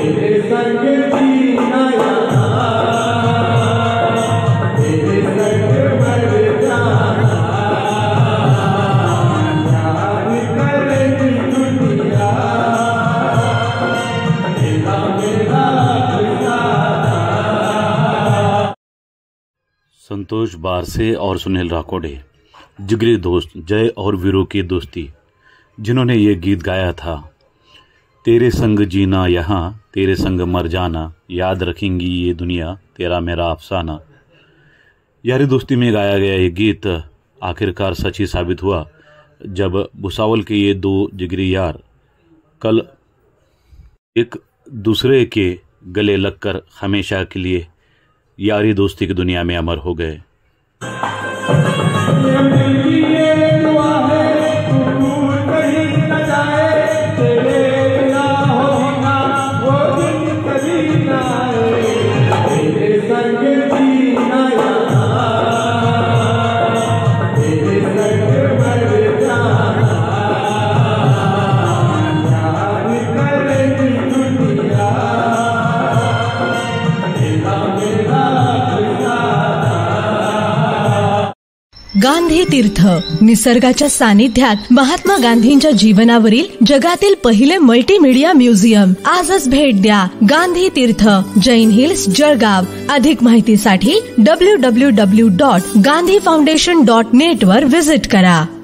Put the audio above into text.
संतोष बारसे और सुनील राकोडे, जिगरी दोस्त जय और वीरू की दोस्ती, जिन्होंने ये गीत गाया था। तेरे संग जीना यहाँ, तेरे संग मर जाना, याद रखेंगी ये दुनिया, तेरा मेरा अफसाना। यारी दोस्ती में गाया गया ये गीत आखिरकार सच ही साबित हुआ जब भुसावल के ये दो जिगरी यार कल एक दूसरे के गले लगकर हमेशा के लिए यारी दोस्ती की दुनिया में अमर हो गए। गांधी तीर्थ, निसर्गाच्या सानिध्यात महात्मा गांधींच्या जीवनावरील जगातील पहिले मल्टीमीडिया म्युझियम। आजच भेट द्या गांधी तीर्थ, जैन हिल्स, जळगाव। अधिक माहितीसाठी www.gandhifoundation.net वर व्हिजिट करा।